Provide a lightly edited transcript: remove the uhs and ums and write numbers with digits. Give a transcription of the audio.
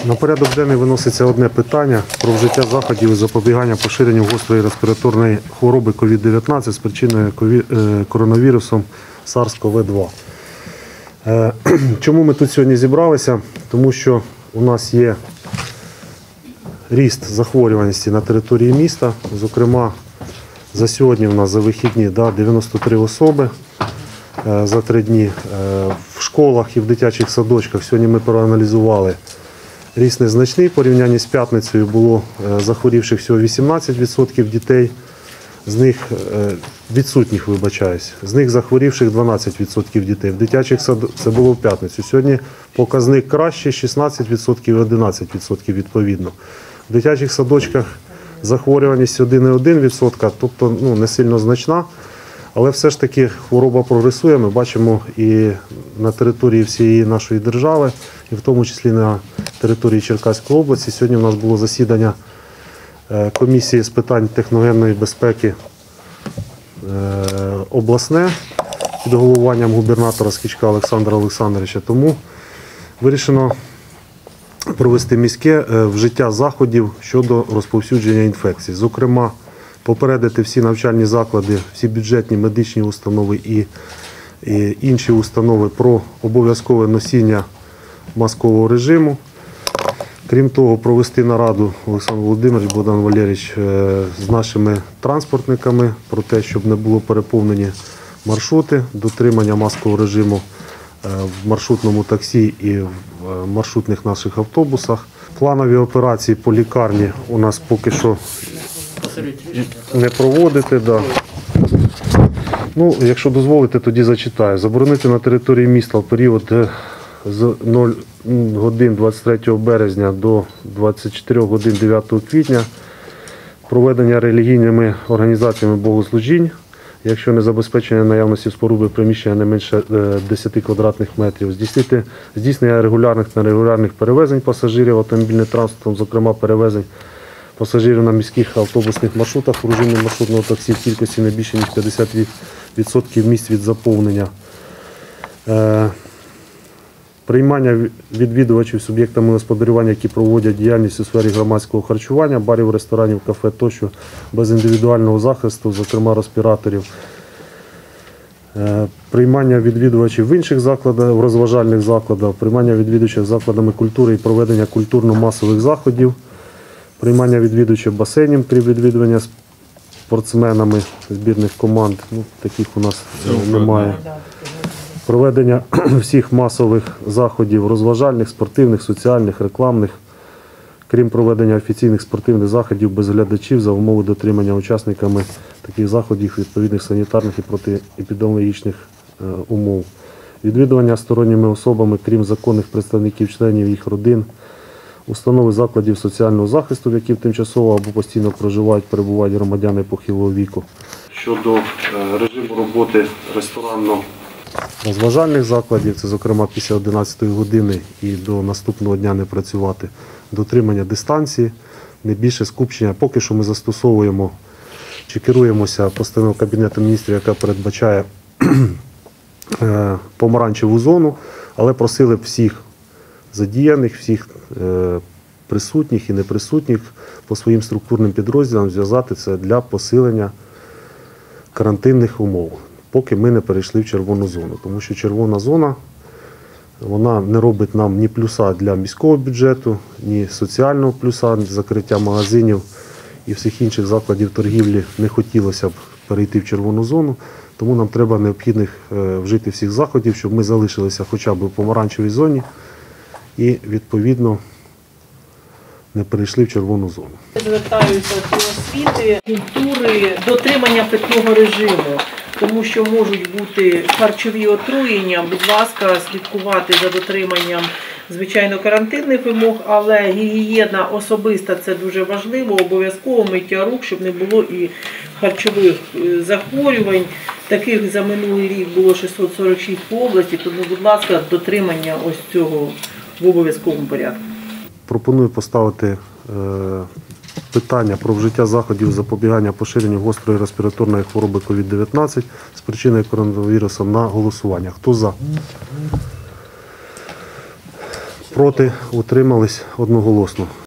На порядок денний виноситься одне питання про вжиття заходів із запобігання поширенню гострої респіраторної хвороби COVID-19 спричиненою коронавірусом SARS-CoV-2. Чому ми тут сьогодні зібралися? Тому що у нас є ріст захворюваності на території міста. Зокрема, за сьогодні у нас за вихідні 93 особи за 3 дні. В школах і в дитячих садочках сьогодні ми проаналізували. Ріст незначний, в порівнянні з п'ятницею було захворівших всього 18% дітей, з них відсутніх, вибачаюсь, з них захворівших 12% дітей. В дитячих садочках це було в п'ятницю. Сьогодні показник кращий, 16% і 11% відповідно. В дитячих садочках захворюваність 1,1%, тобто не сильно значна. Але все ж таки хвороба прогресує, ми бачимо і на території всієї нашої держави, і в тому числі на території Черкаської області. Сьогодні у нас було засідання комісії з питань техногенної безпеки обласне під головуванням губернатора Скічка Олександра Олександровича. Тому вирішено провести міське вжиття заходів щодо розповсюдження інфекцій. Зокрема, попередити всі навчальні заклади, всі бюджетні медичні установи і інші установи про обов'язкове носіння маскового режиму. Крім того, провести нараду Олександр Володимирович, Богдан Валерійович з нашими транспортниками про те, щоб не було переповнені маршрути, дотримання маскового режиму в маршрутному таксі і в маршрутних наших автобусах. Планові операції по лікарні у нас поки що не проводити. Да. Якщо дозволите, тоді зачитаю. Заборонити на території міста в період з 0 годин 23 березня до 24 годин 9 квітня проведення релігійними організаціями богослужінь, якщо не забезпечення наявності споруди приміщення не менше 10 квадратних метрів, здійснення регулярних та нерегулярних перевезень пасажирів автомобільним транспортом, зокрема перевезень пасажирів на міських автобусних маршрутах в режимі маршрутного таксі в кількості не більше ніж 50% місць від заповнення. Приймання відвідувачів суб'єктами господарювання, які проводять діяльність у сфері громадського харчування, барів, ресторанів, кафе тощо без індивідуального захисту, зокрема респіраторів. Приймання відвідувачів в інших закладах, в розважальних закладах, приймання відвідувачів закладами культури і проведення культурно-масових заходів, приймання відвідувачів басейнів при відвідуванні спортсменами збірних команд, таких у нас немає. Проведення всіх масових заходів розважальних, спортивних, соціальних, рекламних, крім проведення офіційних спортивних заходів без глядачів за умови дотримання учасниками таких заходів відповідних санітарних і протиепідеміологічних умов. Відвідування сторонніми особами, крім законних представників членів їх родин, установи закладів соціального захисту, в яких тимчасово або постійно проживають, перебувають громадяни похилого віку. Щодо режиму роботи ресторанно-розважальних закладів, це, зокрема, після 11 години і до наступного дня не працювати, дотримання дистанції, не більше скупчення. Поки що ми застосовуємо чи керуємося постановою Кабінету міністрів, яка передбачає помаранчеву зону, але просили б всіх задіяних, всіх присутніх і неприсутніх по своїм структурним підрозділам зв'язати це для посилення карантинних умов, поки ми не перейшли в червону зону. Тому що червона зона, вона не робить нам ні плюса для міського бюджету, ні соціального плюса, ні закриття магазинів і всіх інших закладів торгівлі не хотілося б перейти в червону зону. Тому нам треба необхідних вжити всіх заходів, щоб ми залишилися хоча б в помаранчевій зоні і, відповідно, не перейшли в червону зону. Звертаюся до освіти, культури, дотримання питного режиму, тому що можуть бути харчові отруєння. Будь ласка, слідкувати за дотриманням, звичайно, карантинних вимог, але гігієна особиста – це дуже важливо, обов'язково миття рук, щоб не було і харчових захворювань. Таких за минулий рік було 646 по області, тому, будь ласка, дотримання ось цього в обов'язковому порядку. Пропоную поставити питання про вжиття заходів запобігання поширенню гострої респіраторної хвороби COVID-19 з причиною коронавірусом на голосування. Хто за? Проти утримались одноголосно.